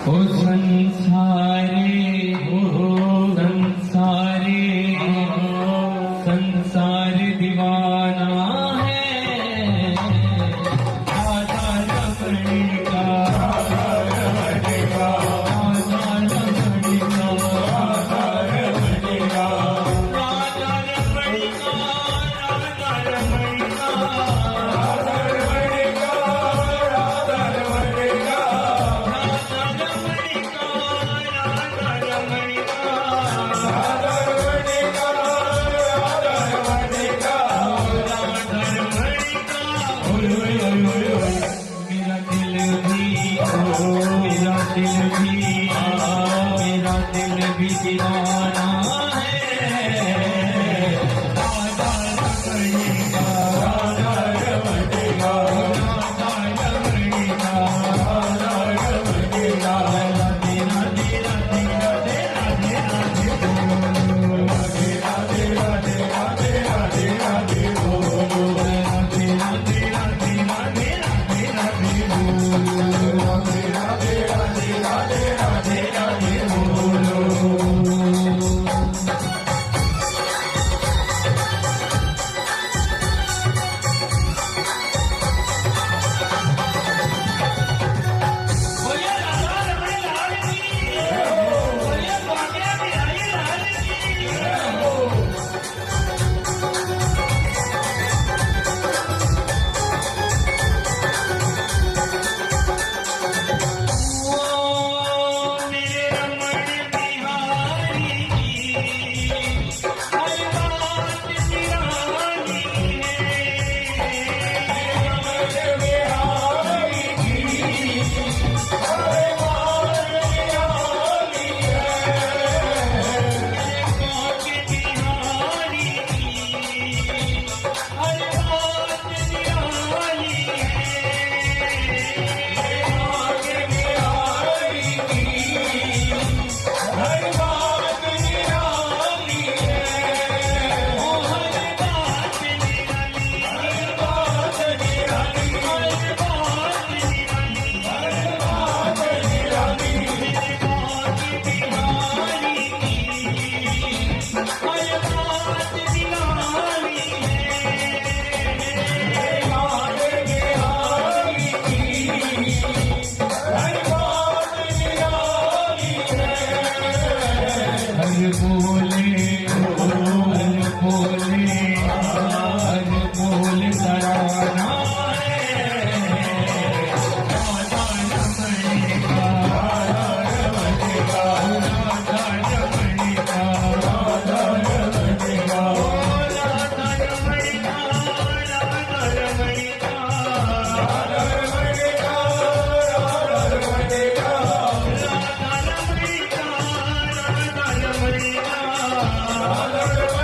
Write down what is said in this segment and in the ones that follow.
ओ संसारे संसारे संसार दीवाना है राधा रमणी का राधा रमणी का राधा रमणी का राधा रमणी का राधा रमणी का राधा रमणी का राधा रमणी का राधा रमणी का मेरा दिल भी दीवाना है राधा रमणी का राधा रमणी का राधा रमणी का राधा रमणी का राधे राधे राधे राधे राधे राधे राधे राधे राधे राधे बोलो राधे राधे राधे राधे राधे राधे बोलो राधे राधे राधे राधे राधे राधे बोलो।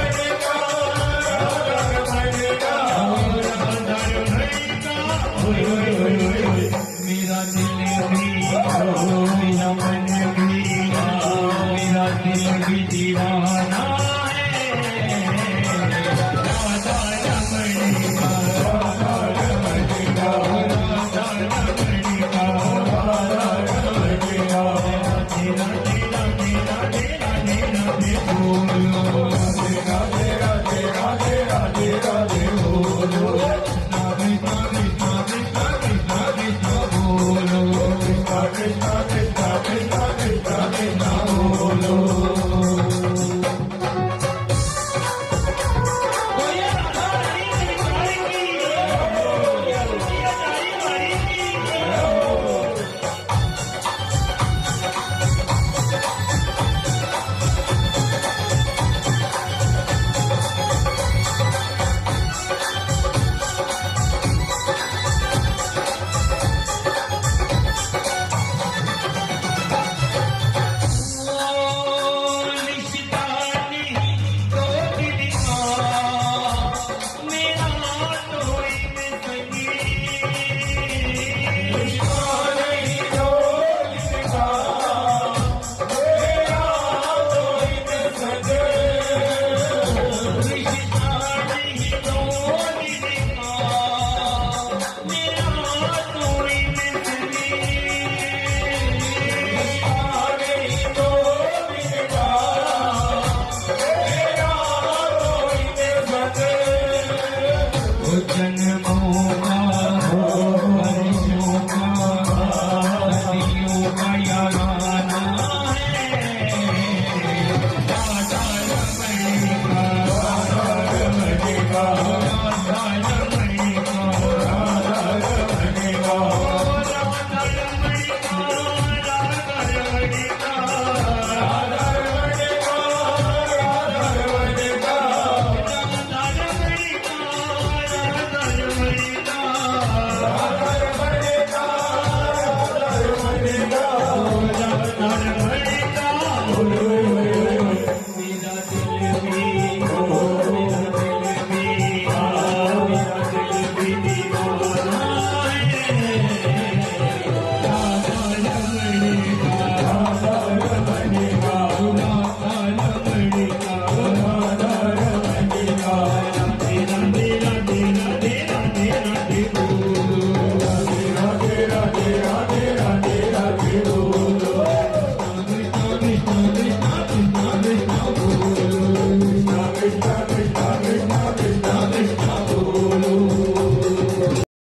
Oh,